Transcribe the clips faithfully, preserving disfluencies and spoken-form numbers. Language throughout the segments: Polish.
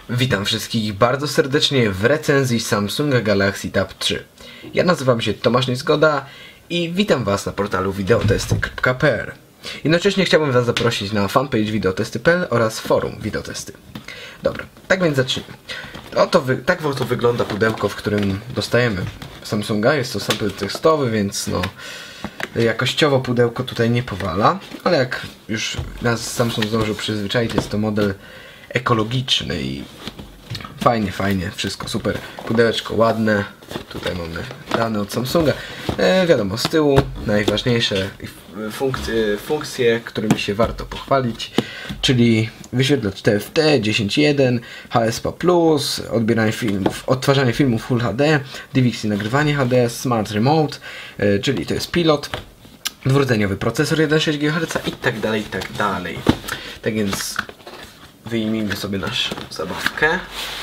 Witam wszystkich bardzo serdecznie w recenzji Samsunga Galaxy Tab trzy. Ja nazywam się Tomasz Niezgoda i witam Was na portalu wideotesty kropka p l. Jednocześnie chciałbym Was zaprosić na fanpage wideotesty kropka p l oraz forum wideotesty. Dobra, tak więc zacznijmy. Oto wy tak oto wygląda pudełko, w którym dostajemy Samsunga. Jest to sample tekstowy, więc no jakościowo pudełko tutaj nie powala, ale jak już nas Samsung zdążył przyzwyczaić, jest to model ekologiczny i fajnie, fajnie, wszystko super. Pudełeczko ładne, tutaj mamy dane od Samsunga. E, wiadomo, z tyłu najważniejsze funkcje, funkcje, którymi się warto pochwalić, czyli wyświetlacz T F T dziesięć jeden, H S P plus, odbieranie filmów, odtwarzanie filmów Full H D, D V X i nagrywanie H D, Smart Remote, e, czyli to jest pilot, dwurdzeniowy procesor jeden przecinek sześć gigaherca i tak dalej, i tak dalej. Tak więc wyjmijmy sobie naszą zabawkę.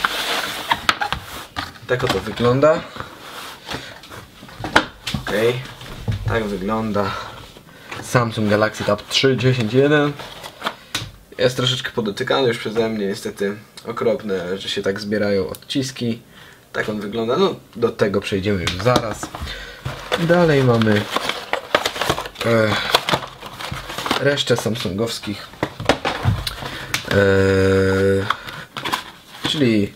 Tak oto wygląda. Ok, tak wygląda Samsung Galaxy Tab trzy dziesięć jeden. Jest troszeczkę podotykany już przeze mnie, niestety okropne, że się tak zbierają odciski. Tak on wygląda, no do tego przejdziemy już zaraz. Dalej mamy e, resztę samsungowskich Eee, czyli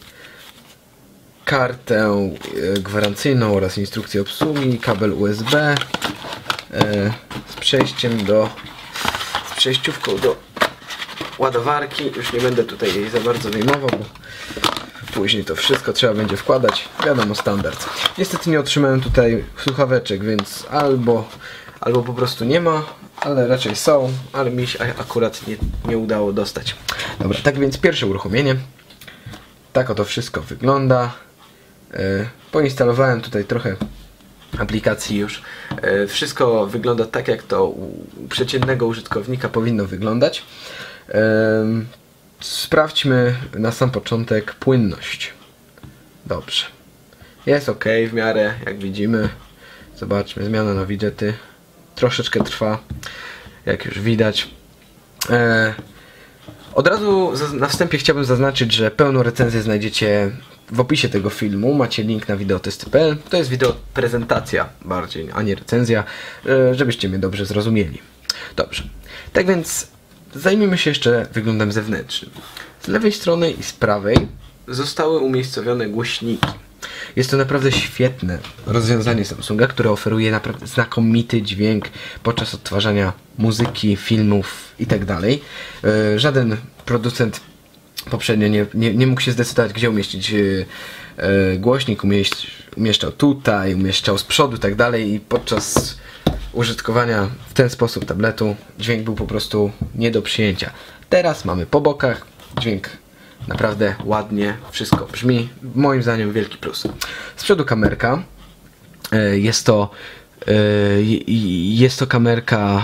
kartę gwarancyjną oraz instrukcję obsługi, kabel U S B eee, z przejściem do z przejściówką do ładowarki. Już nie będę tutaj jej za bardzo wyjmował, bo później to wszystko trzeba będzie wkładać, wiadomo, standard. Niestety nie otrzymałem tutaj słuchaweczek, więc albo albo po prostu nie ma, ale raczej są, ale mi się akurat nie, nie udało dostać. Dobra, tak więc pierwsze uruchomienie. Tak oto wszystko wygląda. Yy, poinstalowałem tutaj trochę aplikacji już. Yy, wszystko wygląda tak, jak to u przeciętnego użytkownika powinno wyglądać. Yy, sprawdźmy na sam początek płynność. Dobrze. Jest ok w miarę, jak widzimy. Zobaczmy, zmiana na widgety. Troszeczkę trwa, jak już widać. Eee, od razu na wstępie chciałbym zaznaczyć, że pełną recenzję znajdziecie w opisie tego filmu. Macie link na wideotesty kropka p l. To jest wideo prezentacja bardziej, a nie recenzja, e, żebyście mnie dobrze zrozumieli. Dobrze. Tak więc zajmijmy się jeszcze wyglądem zewnętrznym. Z lewej strony i z prawej zostały umiejscowione głośniki. Jest to naprawdę świetne rozwiązanie Samsunga, które oferuje naprawdę znakomity dźwięk podczas odtwarzania muzyki, filmów itd. Yy, żaden producent poprzednio nie, nie, nie mógł się zdecydować, gdzie umieścić yy, yy, głośnik. Umieść, umieszczał tutaj, umieszczał z przodu itd. I podczas użytkowania w ten sposób tabletu dźwięk był po prostu nie do przyjęcia. Teraz mamy po bokach dźwięk. Naprawdę ładnie wszystko brzmi. Moim zdaniem wielki plus. Z przodu kamerka. Jest to jest to kamerka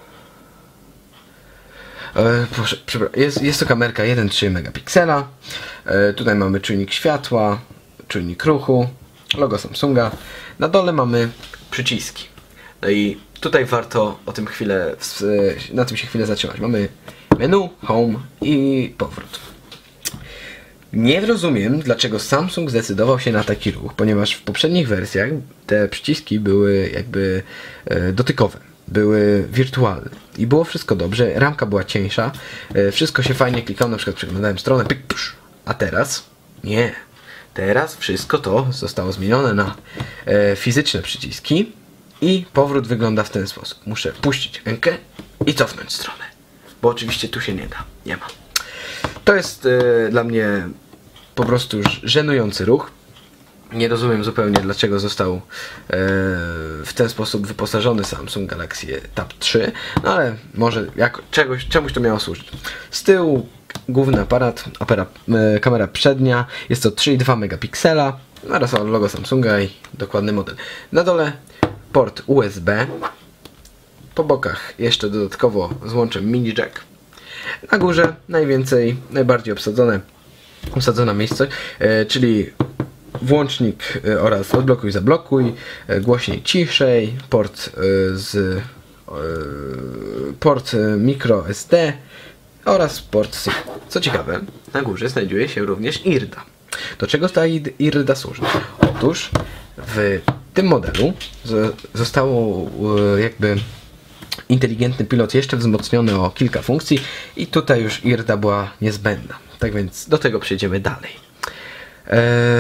proszę, jest, jest to kamerka jeden przecinek trzy megapiksela. Tutaj mamy czujnik światła, czujnik ruchu, logo Samsunga. Na dole mamy przyciski. No i tutaj warto o tym chwilę, na tym się chwilę zatrzymać. Mamy menu, home i powrót. Nie rozumiem, dlaczego Samsung zdecydował się na taki ruch, ponieważ w poprzednich wersjach te przyciski były jakby e, dotykowe, były wirtualne i było wszystko dobrze, ramka była cieńsza, e, wszystko się fajnie klikało, na przykład przeglądałem stronę, pik, psz, a teraz nie. Teraz wszystko to zostało zmienione na e, fizyczne przyciski i powrót wygląda w ten sposób. Muszę puścić rękę i cofnąć stronę, bo oczywiście tu się nie da, nie ma. To jest e, dla mnie po prostu żenujący ruch. Nie rozumiem zupełnie, dlaczego został e, w ten sposób wyposażony Samsung Galaxy Tab trzy, no ale może jako, czegoś, czemuś to miało służyć. Z tyłu główny aparat, apara, e, kamera przednia, jest to trzy przecinek dwa megapiksela oraz logo Samsunga i dokładny model. Na dole port U S B, po bokach jeszcze dodatkowo złączem mini jack. Na górze najwięcej, najbardziej obsadzone, obsadzona miejscowość, e, czyli włącznik e, oraz odblokuj, zablokuj, e, głośniej, ciszej, port e, z e, port micro S D, oraz Port Sync. Co ciekawe, na górze znajduje się również I R D A. Do czego ta I R D A służy? Otóż w tym modelu zostało jakby inteligentny pilot jeszcze wzmocniony o kilka funkcji i tutaj już I R D A była niezbędna. Tak więc do tego przejdziemy dalej. Eee,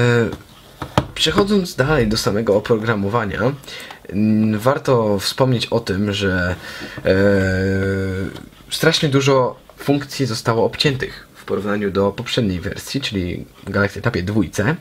przechodząc dalej do samego oprogramowania, warto wspomnieć o tym, że eee, strasznie dużo funkcji zostało obciętych w porównaniu do poprzedniej wersji, czyli Galaxy Tabie dwa. Eee,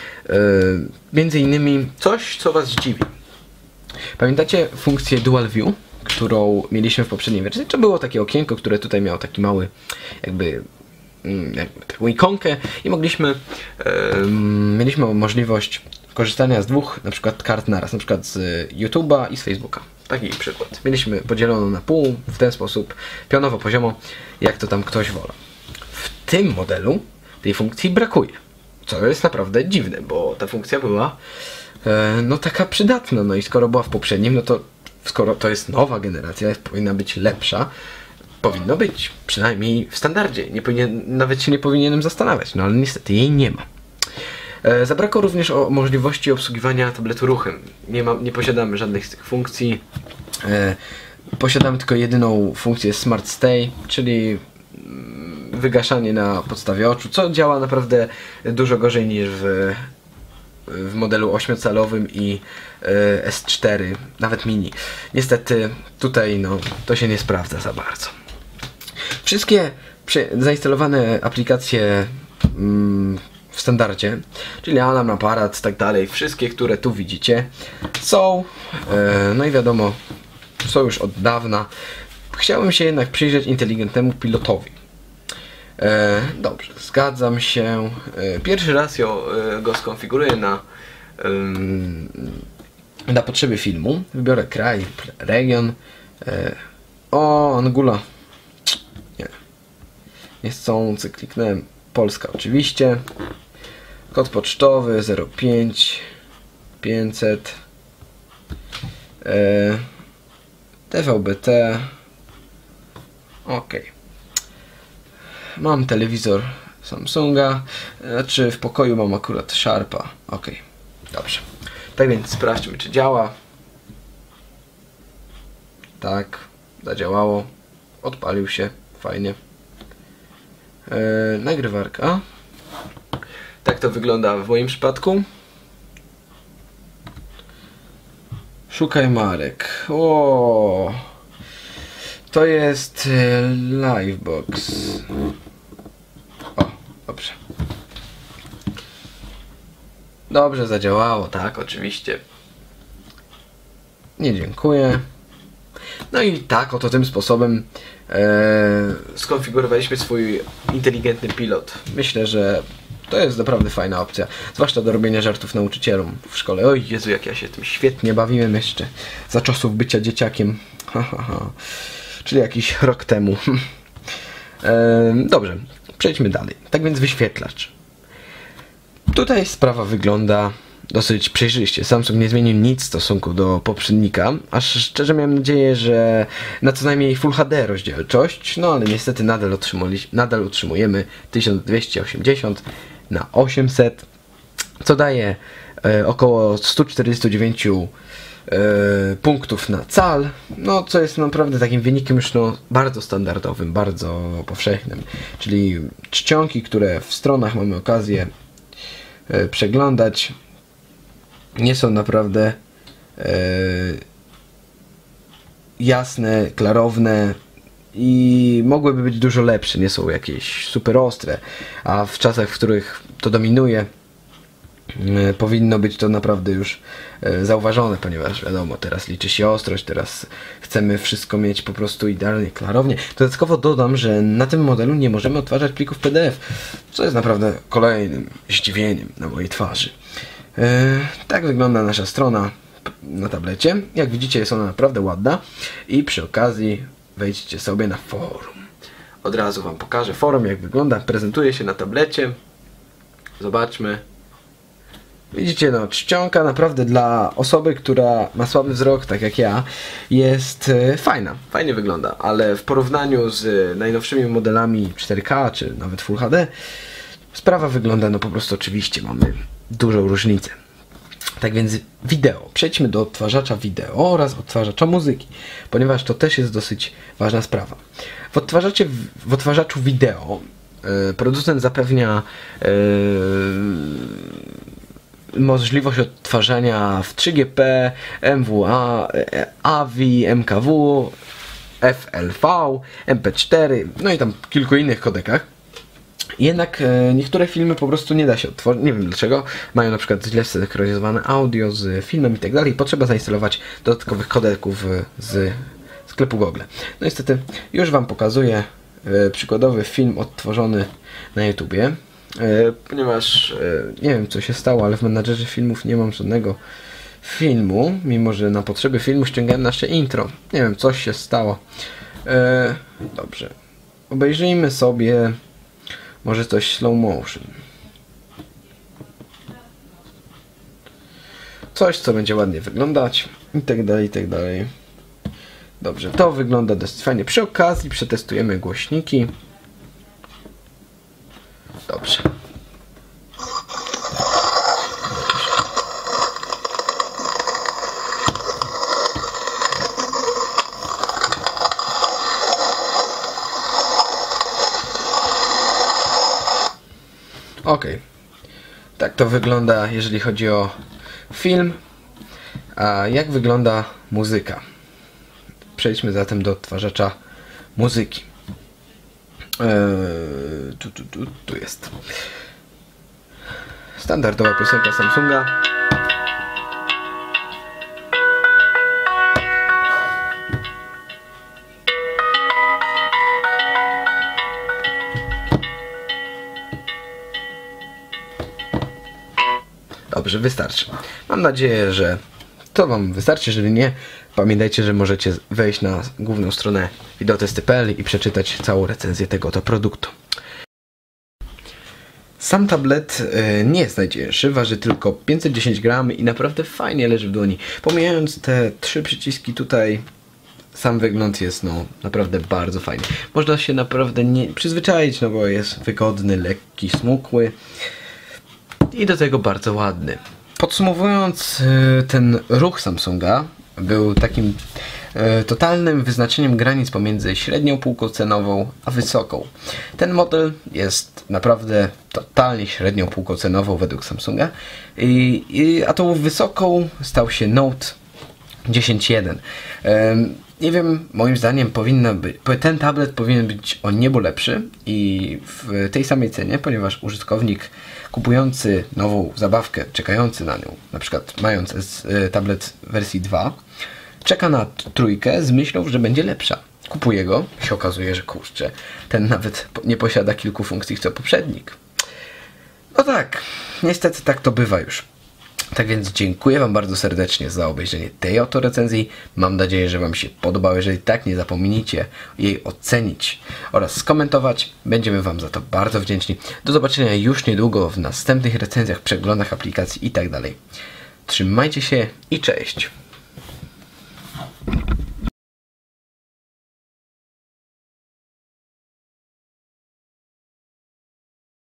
między innymi coś, co Was zdziwi. Pamiętacie funkcję Dual View, którą mieliśmy w poprzedniej wersji? To było takie okienko, które tutaj miało taki mały jakby, jakby taką ikonkę i mogliśmy e, mieliśmy możliwość korzystania z dwóch na przykład kart naraz, na przykład z YouTube'a i z Facebooka. Taki przykład. Mieliśmy podzieloną na pół w ten sposób, pionowo, poziomo, jak to tam ktoś wola. W tym modelu tej funkcji brakuje, co jest naprawdę dziwne, bo ta funkcja była e, no taka przydatna, no i skoro była w poprzednim, no to skoro to jest nowa generacja, powinna być lepsza, powinno być, przynajmniej w standardzie. Nie powinien, nawet się nie powinienem zastanawiać, no ale niestety jej nie ma. E, zabrakło również o możliwości obsługiwania tabletu ruchem. Nie, ma, nie posiadamy żadnych z tych funkcji. E, posiadamy tylko jedyną funkcję Smart Stay, czyli wygaszanie na podstawie oczu, co działa naprawdę dużo gorzej niż w w modelu ośmiocalowym i y, S cztery, nawet mini. Niestety tutaj no, to się nie sprawdza za bardzo. Wszystkie zainstalowane aplikacje mm, w standardzie, czyli alarm, aparat, tak dalej, wszystkie, które tu widzicie, są, y, no i wiadomo, są już od dawna. Chciałbym się jednak przyjrzeć inteligentnemu pilotowi. E, dobrze, zgadzam się. E, pierwszy raz jo, e, go skonfiguruję na, e, na potrzeby filmu. Wybiorę kraj, region. E, o, Angola. Nie. Niechcący kliknąłem. Polska oczywiście. Kod pocztowy zero pięć pięćset. E, D V B T. Ok. Mam telewizor Samsunga, znaczy w pokoju mam akurat Sharpa. Ok, dobrze. Tak więc sprawdźmy, czy działa. Tak, zadziałało. Odpalił się, fajnie. Eee, nagrywarka. Tak to wygląda w moim przypadku. Szukaj marek. O, to jest Livebox. O, dobrze. Dobrze zadziałało, tak, oczywiście. Nie dziękuję. No i tak, oto tym sposobem e, skonfigurowaliśmy swój inteligentny pilot. Myślę, że to jest naprawdę fajna opcja. Zwłaszcza do robienia żartów nauczycielom w szkole. Oj Jezu, jak ja się tym świetnie bawiłem jeszcze za czasów bycia dzieciakiem. Ha, ha, ha. Czyli jakiś rok temu. e, dobrze, przejdźmy dalej. Tak więc wyświetlacz. Tutaj sprawa wygląda dosyć przejrzyście. Samsung nie zmienił nic w stosunku do poprzednika, aż szczerze miałem nadzieję, że na co najmniej Full H D rozdzielczość, no ale niestety nadal, nadal utrzymujemy tysiąc dwieście osiemdziesiąt na osiemset, co daje e, około sto czterdzieści dziewięć e, punktów na cal, no co jest naprawdę takim wynikiem już no, bardzo standardowym, bardzo powszechnym, czyli czcionki, które w stronach mamy okazję e, przeglądać, nie są naprawdę e, jasne, klarowne i mogłyby być dużo lepsze, nie są jakieś super ostre, a w czasach, w których to dominuje, e, powinno być to naprawdę już e, zauważone, ponieważ wiadomo, teraz liczy się ostrość, teraz chcemy wszystko mieć po prostu idealnie, klarownie. Dodatkowo dodam, że na tym modelu nie możemy odtwarzać plików P D F, co jest naprawdę kolejnym zdziwieniem na mojej twarzy. Yy, tak wygląda nasza strona na tablecie. Jak widzicie, jest ona naprawdę ładna i przy okazji wejdźcie sobie na forum. Od razu wam pokażę forum, jak wygląda. Prezentuje się na tablecie. Zobaczmy. Widzicie, no, czcionka naprawdę dla osoby, która ma słaby wzrok, tak jak ja, jest e, fajna, fajnie wygląda, ale w porównaniu z najnowszymi modelami cztery K czy nawet Full H D sprawa wygląda, no po prostu oczywiście mamy dużą różnicę. Tak więc wideo. Przejdźmy do odtwarzacza wideo oraz odtwarzacza muzyki, ponieważ to też jest dosyć ważna sprawa. W, odtwarzacie, w odtwarzaczu wideo yy, producent zapewnia yy, możliwość odtwarzania w trzy G P, M W A, A V I, M K W, F L V, M P cztery, no i tam kilku innych kodekach. Jednak e, niektóre filmy po prostu nie da się odtworzyć, nie wiem dlaczego, mają na przykład źle zsynchronizowane audio z filmem i tak dalej, potrzeba zainstalować dodatkowych kodeków z sklepu Google. No niestety już Wam pokazuję e, przykładowy film odtworzony na YouTubie, e, ponieważ e, nie wiem co się stało, ale w menadżerze filmów nie mam żadnego filmu, mimo że na potrzeby filmu ściągałem nasze intro. Nie wiem, coś się stało. E, dobrze, obejrzyjmy sobie może coś slow motion. Coś, co będzie ładnie wyglądać. I tak dalej, i tak dalej. Dobrze, to wygląda dosyć fajnie. Przy okazji przetestujemy głośniki. Dobrze. Ok, tak to wygląda, jeżeli chodzi o film. A jak wygląda muzyka? Przejdźmy zatem do odtwarzacza muzyki. Eee, tu, tu, tu, tu jest. Standardowa piosenka Samsunga. Dobrze, wystarczy. Mam nadzieję, że to Wam wystarczy. Jeżeli nie, pamiętajcie, że możecie wejść na główną stronę videotesty kropka p l i przeczytać całą recenzję tego oto produktu. Sam tablet nie jest najcięższy, waży tylko pięćset dziesięć gramów i naprawdę fajnie leży w dłoni. Pomijając te trzy przyciski tutaj, sam wygląd jest no naprawdę bardzo fajny. Można się naprawdę nie przyzwyczaić, no bo jest wygodny, lekki, smukły. I do tego bardzo ładny. Podsumowując, ten ruch Samsunga był takim e, totalnym wyznaczeniem granic pomiędzy średnią półką cenową a wysoką. Ten model jest naprawdę totalnie średnią półką cenową według Samsunga, i, i, a tą wysoką stał się Note dziesięć jeden. E, nie wiem, moim zdaniem powinno być, ten tablet powinien być o niebo lepszy i w tej samej cenie, ponieważ użytkownik kupujący nową zabawkę, czekający na nią, na przykład mając tablet wersji dwa, czeka na trójkę z myślą, że będzie lepsza. Kupuje go i się okazuje, że kurczę, ten nawet nie posiada kilku funkcji co poprzednik. No tak, niestety tak to bywa już. Tak więc dziękuję Wam bardzo serdecznie za obejrzenie tej oto recenzji. Mam nadzieję, że Wam się podobało. Jeżeli tak, nie zapomnijcie jej ocenić oraz skomentować. Będziemy Wam za to bardzo wdzięczni. Do zobaczenia już niedługo w następnych recenzjach, przeglądach aplikacji i tak dalej. Trzymajcie się i cześć!